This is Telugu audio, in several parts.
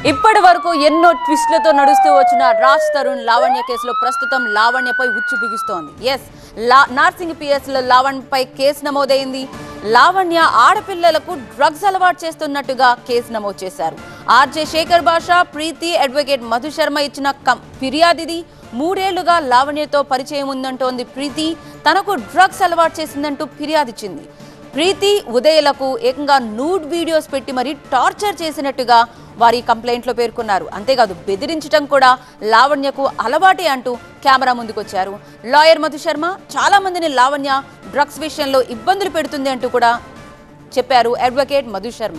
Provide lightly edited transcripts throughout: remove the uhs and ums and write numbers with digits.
ఇప్పటి వరకు ఎన్నో ట్విస్ట్లతో నడుస్తూ వచ్చిన రాజ్ తరుణ్ లావణ్య కేసులో ప్రస్తుతం లావణ్యపై ఉచ్చు బిగుస్తోంది. నార్సింగ్ పిఎస్ లో లావణ్యపై కేసు నమోదైంది. లావణ్య ఆడపిల్లలకు డ్రగ్స్ అలవాటు చేస్తున్నట్టుగా కేసు నమోదు చేశారు. ఆర్జే శేఖర్ భాషా, ప్రీతి, అడ్వకేట్ మధు శర్మ ఇచ్చిన ఫిర్యాదిది. 3 ఏళ్లుగా లావణ్యతో పరిచయం ఉందంటోంది ప్రీతి. తనకు డ్రగ్స్ అలవాటు చేసిందంటూ ఫిర్యాదిచ్చింది. ప్రీతి, ఉదయలకు ఏకంగా నూడ్ వీడియోస్ పెట్టి మరీ టార్చర్ చేసినట్టుగా వారి కంప్లైంట్లో పేర్కొన్నారు. అంతేకాదు బెదిరించడం కూడా లావణ్యకు అలవాటే అంటూ కెమెరా ముందుకొచ్చారు. లాయర్ మధు శర్మ చాలా మందిని లావణ్య డ్రగ్స్ విషయంలో ఇబ్బందులు పెడుతుంది అంటూ కూడా చెప్పారు అడ్వకేట్ మధు శర్మ.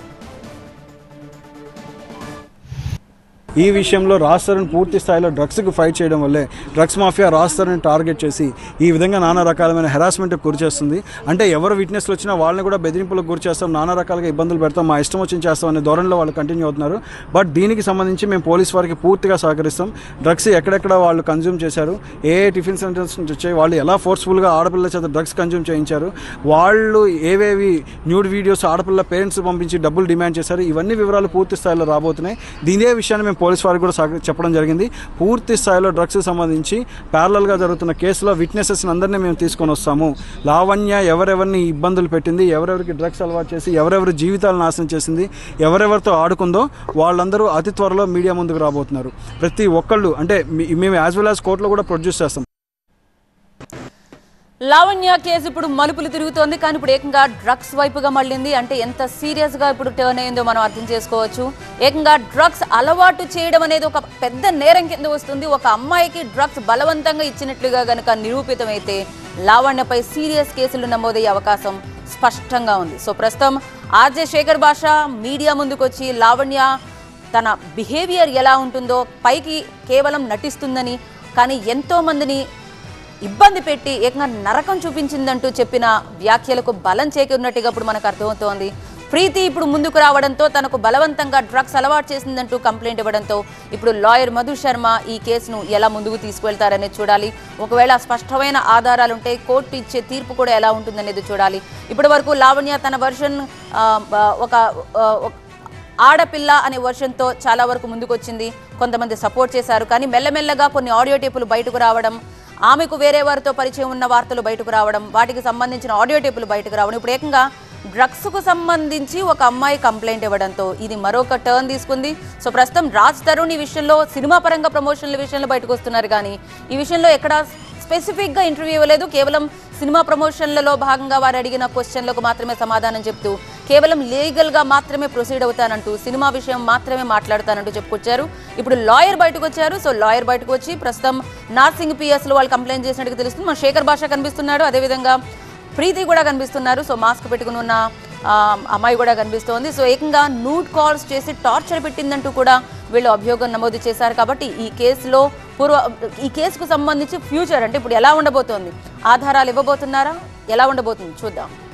ఈ విషయంలో రాజ్ తరుణ్ పూర్తి స్థాయిలో డ్రగ్స్కి ఫైట్ చేయడం వల్లే drugs mafia Raj Tarun target చేసి ఈ విధంగా నానా రకాలమైన హెరాస్మెంట్కి గురి చేస్తుంది. అంటే ఎవరు విట్నెస్లు వచ్చినా వాళ్ళని కూడా బెదిరింపులకు గురి చేస్తాం, నానా రకాలుగా ఇబ్బందులు పెడతాం, మా ఇష్టం వచ్చింది చేస్తాం అనే ధోరణిలో వాళ్ళు కంటిన్యూ అవుతున్నారు. బట్ దీనికి సంబంధించి మేము పోలీస్ వారికి పూర్తిగా సహకరిస్తాం. డ్రగ్స్ ఎక్కడెక్కడ వాళ్ళు కన్జ్యూమ్ చేశారు, ఏ టిఫిన్ సెంటర్స్ నుంచి వచ్చాయి, వాళ్ళు ఎలా ఫోర్స్ఫుల్గా ఆడపిల్లల చేత డ్రగ్స్ కన్జ్యూమ్ చేయించారు, వాళ్ళు ఏవేవి న్యూడ్ వీడియోస్ ఆడపిల్ల పేరెంట్స్ పంపించి డబ్బులు డిమాండ్ చేశారు, ఇవన్నీ వివరాలు పూర్తి స్థాయిలో రాబోతున్నాయి. దీనే విషయాన్ని మేము పోలీస్ వారికి కూడా చెప్పడం జరిగింది. పూర్తి స్థాయిలో డ్రగ్స్కి సంబంధించి ప్యారలల్గా జరుగుతున్న కేసులో విట్నెసెస్ అందరినీ మేము తీసుకొని వస్తాము. లావణ్య ఎవరెవరిని ఇబ్బందులు పెట్టింది, ఎవరెవరికి డ్రగ్స్ అలవాటు చేసి ఎవరెవరి జీవితాలు నాశనం చేసింది, ఎవరెవరితో ఆడుకుందో వాళ్ళందరూ అతి త్వరలో మీడియా ముందుకు రాబోతున్నారు. ప్రతి ఒక్కళ్ళు అంటే మేము యాజ్ వెల్ యాజ్ కోర్టులో కూడా ప్రొడ్యూస్ చేస్తాం. లావణ్య కేసు ఇప్పుడు మలుపులు తిరుగుతోంది, కానీ ఇప్పుడు ఏకంగా డ్రగ్స్ వైపుగా మళ్ళింది. అంటే ఎంత సీరియస్గా ఇప్పుడు టర్న్ అయిందో మనం అర్థం చేసుకోవచ్చు. ఏకంగా డ్రగ్స్ అలవాటు చేయడం అనేది ఒక పెద్ద నేరం కింద వస్తుంది. ఒక అమ్మాయికి డ్రగ్స్ బలవంతంగా ఇచ్చినట్లుగా గనక నిరూపితమైతే లావణ్యపై సీరియస్ కేసులు నమోదయ్యే అవకాశం స్పష్టంగా ఉంది. సో ప్రస్తుతం ఆర్జే శేఖర్ భాషా మీడియా ముందుకొచ్చి లావణ్య తన బిహేవియర్ ఎలా ఉంటుందో, పైకి కేవలం నటిస్తుందని కానీ ఎంతో మందిని ఇబ్బంది పెట్టి ఏకంగా నరకం చూపించిందంటూ చెప్పిన వ్యాఖ్యలకు బలం చేకూరినట్టుగా ఇప్పుడు మనకు అర్థమవుతోంది. ప్రీతి ఇప్పుడు ముందుకు రావడంతో తనకు బలవంతంగా డ్రగ్స్ అలవాటు చేసిందంటూ కంప్లైంట్ ఇవ్వడంతో ఇప్పుడు లాయర్ మధు శర్మ ఈ కేసును ఎలా ముందుకు తీసుకువెళ్తారనేది చూడాలి. ఒకవేళ స్పష్టమైన ఆధారాలుంటే కోర్టు ఇచ్చే తీర్పు కూడా ఎలా ఉంటుందనేది చూడాలి. ఇప్పటి వరకు లావణ్య తన వర్షన్ ఒక ఆడపిల్ల అనే వర్షన్తో చాలా వరకు ముందుకొచ్చింది. కొంతమంది సపోర్ట్ చేశారు, కానీ మెల్లమెల్లగా కొన్ని ఆడియో టేపులు బయటకు రావడం, ఆమెకు వేరే వారితో పరిచయం ఉన్న వార్తలు బయటకు రావడం, వాటికి సంబంధించిన ఆడియో టేపులు బయటకు రావడం, ఇప్పుడు ఏకంగా డ్రగ్స్కు సంబంధించి ఒక అమ్మాయి కంప్లైంట్ ఇవ్వడంతో ఇది మరొక టర్న్ తీసుకుంది. సో ప్రస్తుతం రాజ్ తరుణ్ ఈ విషయంలో సినిమా పరంగా ప్రమోషన్ల విషయంలో బయటకు వస్తున్నారు, కానీ ఈ విషయంలో ఎక్కడా స్పెసిఫిక్గా ఇంటర్వ్యూ ఇవ్వలేదు. కేవలం సినిమా ప్రమోషన్లలో భాగంగా వారు అడిగిన క్వశ్చన్లకు మాత్రమే సమాధానం చెప్తూ కేవలం లీగల్గా మాత్రమే ప్రొసీడ్ అవుతానంటూ, సినిమా విషయం మాత్రమే మాట్లాడతానంటూ చెప్పుకొచ్చారు. ఇప్పుడు లాయర్ బయటకు వచ్చారు. సో లాయర్ బయటకు వచ్చి ప్రస్తుతం నార్సింగ్ పిఎస్లో వాళ్ళు కంప్లైంట్ చేసినట్టుగా తెలుస్తుంది. మన శేఖర్ భాష కనిపిస్తున్నాడు, అదేవిధంగా ప్రీతి కూడా కనిపిస్తున్నారు. సో మాస్క్ పెట్టుకుని ఉన్న అమ్మాయి కూడా కనిపిస్తోంది. సో ఏకంగా నూడ్ కాల్స్ చేసి టార్చర్ పెట్టిందంటూ కూడా వీళ్ళు అభియోగం నమోదు చేశారు. కాబట్టి ఈ కేసుకు సంబంధించి ఫ్యూచర్ అంటే ఇప్పుడు ఎలా ఉండబోతోంది, ఆధారాలు ఇవ్వబోతున్నారా, ఎలా ఉండబోతుంది చూద్దాం.